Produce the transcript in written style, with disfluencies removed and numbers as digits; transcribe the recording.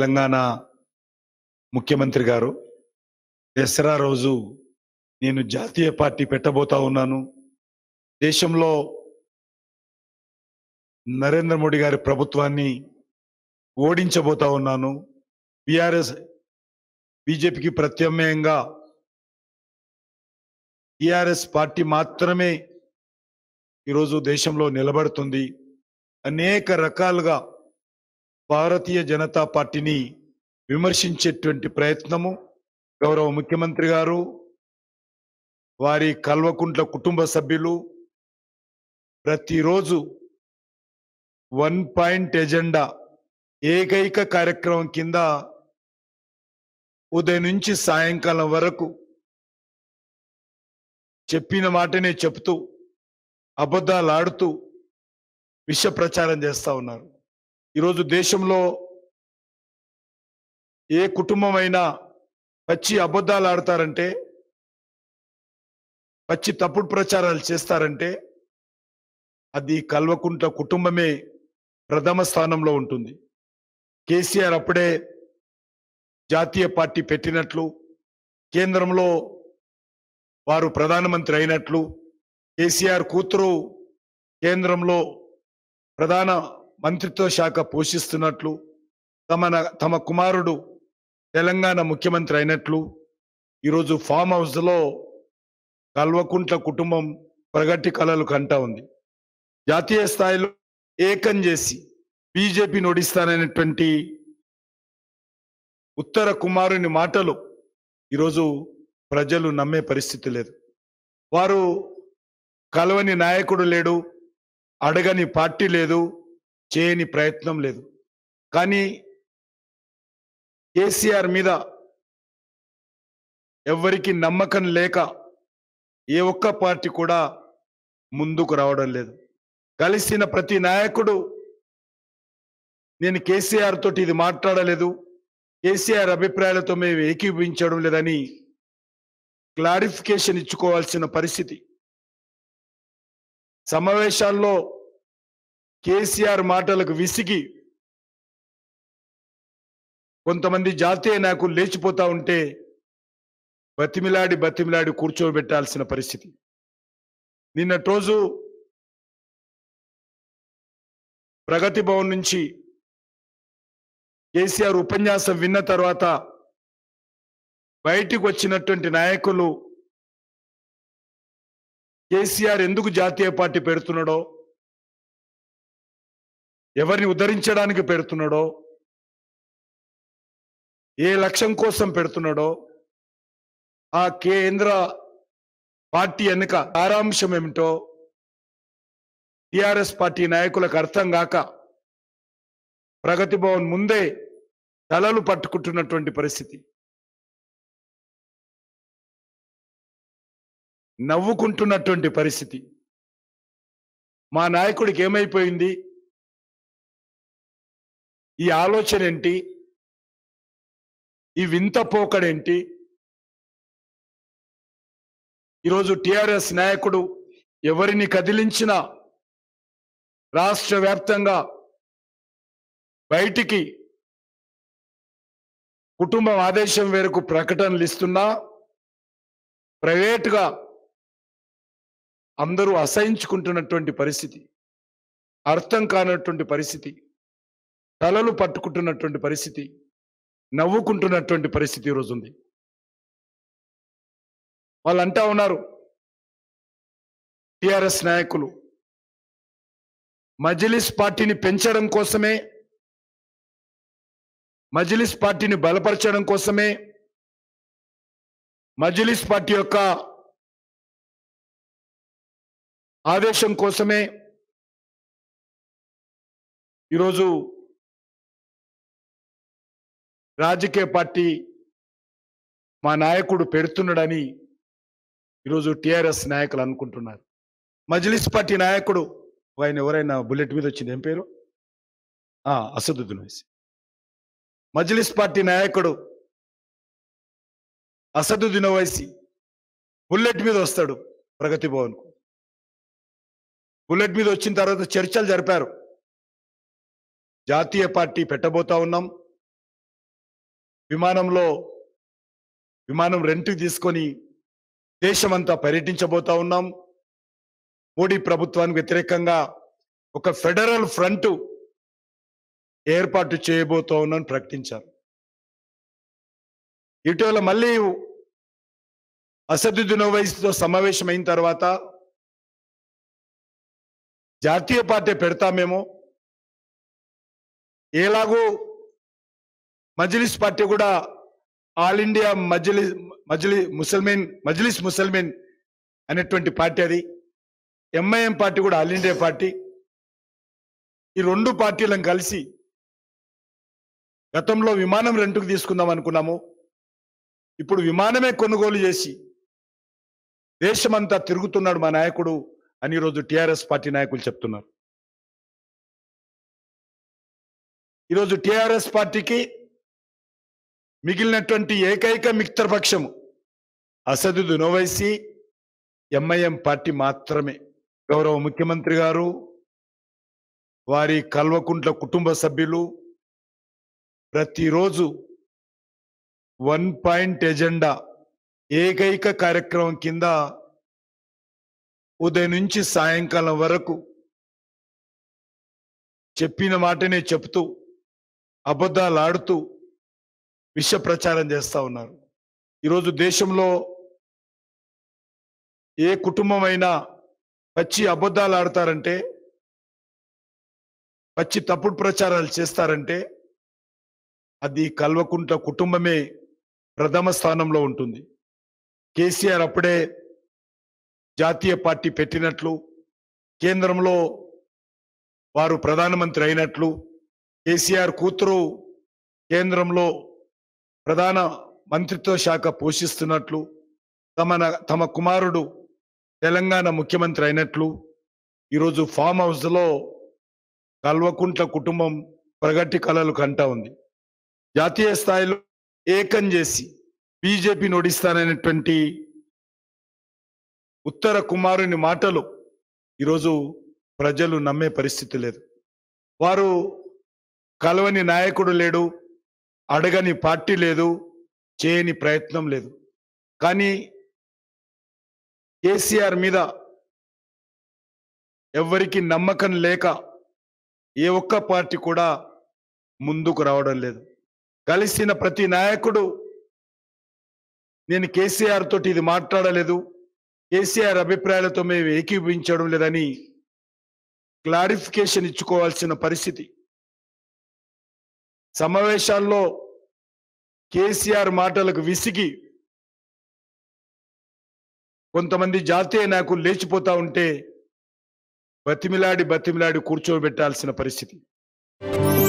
తెలంగాణ ముఖ్యమంత్రి గారు దసరా రోజు నేను జాతీయ పార్టీ పెట్టబోతా ఉన్నాను. దేశంలో నరేంద్ర మోడీ గారి ప్రభుత్వాన్ని ఓడించబోతా ఉన్నాను. బీజేపీకి ప్రత్యామ్నాయంగా టిఆర్ఎస్ పార్టీ మాత్రమే ఈరోజు దేశంలో నిలబడుతుంది. అనేక రకాలుగా భారతీయ జనతా పార్టీని విమర్శించేటువంటి ప్రయత్నము గౌరవ ముఖ్యమంత్రి గారు, వారి కల్వకుంట్ల కుటుంబ సభ్యులు ప్రతిరోజు 1 పాయింట్ ఎజెండా ఏకైక కార్యక్రమం కింద ఉదయం నుంచి సాయంకాలం వరకు చెప్పిన మాటనే చెప్తూ అబద్ధాలు ఆడుతూ విష ప్రచారం చేస్తా ఉన్నారు. ఈరోజు దేశంలో ఏ కుటుంబమైనా పచ్చి అబద్ధాలు ఆడతారంటే, పచ్చి తప్పుడు ప్రచారాలు చేస్తారంటే అది కల్వకుంట్ల కుటుంబమే ప్రథమ స్థానంలో ఉంటుంది. కేసీఆర్ అప్పుడే జాతీయ పార్టీ పెట్టినట్లు, కేంద్రంలో వారు ప్రధానమంత్రి అయినట్లు, కేసీఆర్ కూతురు కేంద్రంలో ప్రధాన మంత్రిత్వ శాఖ పోషిస్తున్నట్లు, తమ కుమారుడు తెలంగాణ ముఖ్యమంత్రి అయినట్లు ఈరోజు ఫామ్ హౌస్ లో కల్వకుంట్ల కుటుంబం ప్రగతి కలలు కంటా ఉంది. జాతీయ స్థాయిలో ఏకం చేసి బీజేపీని ఓడిస్తాననేటువంటి ఉత్తర కుమారుని మాటలు ఈరోజు ప్రజలు నమ్మే పరిస్థితి లేదు. వారు కలవని నాయకుడు లేడు, అడగని పార్టీ లేదు, చేయని ప్రయత్నం లేదు. కానీ కేసీఆర్ మీద ఎవరికి నమ్మకం లేక ఏ ఒక్క పార్టీ కూడా ముందుకు రావడం లేదు. కలిసిన ప్రతి నాయకుడు నేను కేసీఆర్ తోటి ఇది మాట్లాడలేదు, కేసీఆర్ అభిప్రాయాలతో మేము ఏకీభవించడం లేదని క్లారిఫికేషన్ ఇచ్చుకోవాల్సిన పరిస్థితి. సమావేశాల్లో కేసీఆర్ మాటలకు విసిగి కొంతమంది జాతీయ నాయకులు లేచిపోతా ఉంటే బతిమిలాడి కూర్చోబెట్టాల్సిన పరిస్థితి. నిన్నటి రోజు ప్రగతి భవన్ నుంచి కేసీఆర్ ఉపన్యాసం విన్న తర్వాత బయటికి వచ్చినటువంటి నాయకులు కేసీఆర్ ఎందుకు జాతీయ పార్టీ పెడుతున్నాడో, ఎవరిని ఉద్ధరించడానికి పెడుతున్నాడో, ఏ లక్ష్యం కోసం పెడుతున్నాడో, ఆ కేంద్ర పార్టీ వెనుక సారాంశం ఏమిటో టిఆర్ఎస్ పార్టీ నాయకులకు అర్థం కాక ప్రగతి భవన్ ముందే తలలు పట్టుకుంటున్నటువంటి పరిస్థితి. నవ్వుకుంటున్నటువంటి పరిస్థితి. మా నాయకుడికి ఏమైపోయింది, ఈ ఆలోచన ఏంటి, ఈ వింత పోకడేంటి? ఈరోజు టిఆర్ఎస్ నాయకుడు ఎవరిని కదిలించినా రాష్ట్ర వ్యాప్తంగా బయటికి కుటుంబం ఆదేశం మేరకు ప్రకటనలు ఇస్తున్నా ప్రైవేటుగా అందరూ అసహించుకుంటున్నటువంటి పరిస్థితి, అర్థం కానటువంటి పరిస్థితి, తలలు పట్టుకుంటున్నటువంటి పరిస్థితి, నవ్వుకుంటున్నటువంటి పరిస్థితి ఈరోజు ఉంది. వాళ్ళు అంటా ఉన్నారు టిఆర్ఎస్ నాయకులు, మజ్లిస్ పార్టీని పెంచడం కోసమే, మజ్లిస్ పార్టీని బలపరచడం కోసమే, మజ్లిస్ పార్టీ యొక్క ఆదేశం కోసమే ఈరోజు రాజకీయ పార్టీ మా నాయకుడు పెడుతున్నాడని ఈరోజు టిఆర్ఎస్ నాయకులు అనుకుంటున్నారు. మజ్లిస్ పార్టీ నాయకుడు ఆయన ఎవరైనా బుల్లెట్ మీద వచ్చింది, ఏం పేరు, అసదుద్దీన్ ఓవైసీ. మజ్లిస్ పార్టీ నాయకుడు అసదుద్దీన్ ఓవైసీ బుల్లెట్ మీద వస్తాడు ప్రగతి భవన్ కు. బుల్లెట్ మీద వచ్చిన తర్వాత చర్చలు జరిపారు. జాతీయ పార్టీ పెట్టబోతా ఉన్నాం, విమానం రెంట్కి తీసుకొని దేశమంతా పర్యటించబోతా ఉన్నాం. మోడీ ప్రభుత్వానికి వ్యతిరేకంగా ఒక ఫెడరల్ ఫ్రంట్ ఏర్పాటు చేయబోతా ఉన్నామని ప్రకటించారు. ఇటీవల మళ్ళీ అసదుద్దీన్ ఓవైసీతో సమావేశం అయిన తర్వాత జాతీయ పార్టీ పెడతామేమో, ఎలాగో మజ్లిస్ పార్టీ కూడా ఆల్ ఇండియా మజ్లిస్ ముసల్మీన్ అనేటువంటి పార్టీ, అది ఎంఐఎం పార్టీ కూడా ఆల్ ఇండియా పార్టీ. ఈ రెండు పార్టీలను కలిసి గతంలో విమానం రెంట్కు తీసుకుందాం అనుకున్నాము. ఇప్పుడు విమానమే కొనుగోలు చేసి దేశమంతా తిరుగుతున్నాడు మా నాయకుడు అని ఈరోజు టిఆర్ఎస్ పార్టీ నాయకులు చెప్తున్నారు. ఈరోజు టిఆర్ఎస్ పార్టీకి మిగిలినటువంటి ఏకైక మిత్రపక్షము అసదుద్దీన్ ఓవైసీ, ఎంఐఎం పార్టీ మాత్రమే. గౌరవ ముఖ్యమంత్రి గారు, వారి కల్వకుంట్ల కుటుంబ సభ్యులు ప్రతిరోజు 1 పాయింట్ ఎజెండా ఏకైక కార్యక్రమం కింద ఉదయం నుంచి సాయంకాలం వరకు చెప్పిన మాటనే చెప్తూ అబద్ధాలు ఆడుతూ విష ప్రచారం చేస్తా ఉన్నారు. ఈరోజు దేశంలో ఏ కుటుంబమైనా పచ్చి అబద్ధాలు ఆడతారంటే, పచ్చి తప్పుడు ప్రచారాలు చేస్తారంటే అది కల్వకుంట్ల కుటుంబమే ప్రథమ స్థానంలో ఉంటుంది. కేసీఆర్ అప్పుడే జాతీయ పార్టీ పెట్టినట్లు, కేంద్రంలో వారు ప్రధానమంత్రి అయినట్లు, కేసీఆర్ కూతురు కేంద్రంలో ప్రధాన మంత్రిత్వ శాఖ పోషిస్తున్నట్లు, తమ కుమారుడు తెలంగాణ ముఖ్యమంత్రి అయినట్లు ఈరోజు ఫామ్ హౌస్లో కల్వకుంట్ల కుటుంబం ప్రగతి కలలు కంటా ఉంది. జాతీయ స్థాయిలో ఏకం చేసి బీజేపీని ఓడిస్తాననేటువంటి ఉత్తర కుమారుని మాటలు ఈరోజు ప్రజలు నమ్మే పరిస్థితి లేదు. వారు కలవని నాయకుడు లేడు, అడగని పార్టీ లేదు, చేయని ప్రయత్నం లేదు. కానీ కేసీఆర్ మీద ఎవరికి నమ్మకం లేక ఏ ఒక్క పార్టీ కూడా ముందుకు రావడం లేదు. కలిసిన ప్రతి నాయకుడు నేను కేసీఆర్ తోటి ఇది మాట్లాడలేదు, కేసీఆర్ అభిప్రాయాలతో మేము ఏకీభవించడం లేదని క్లారిఫికేషన్ ఇచ్చుకోవాల్సిన పరిస్థితి. సమావేశాల్లో కేసీఆర్ మాటలకు విసిగి కొంతమంది జాతీయ నాయకులు లేచిపోతా ఉంటే బతిమిలాడి కూర్చోబెట్టాల్సిన పరిస్థితి.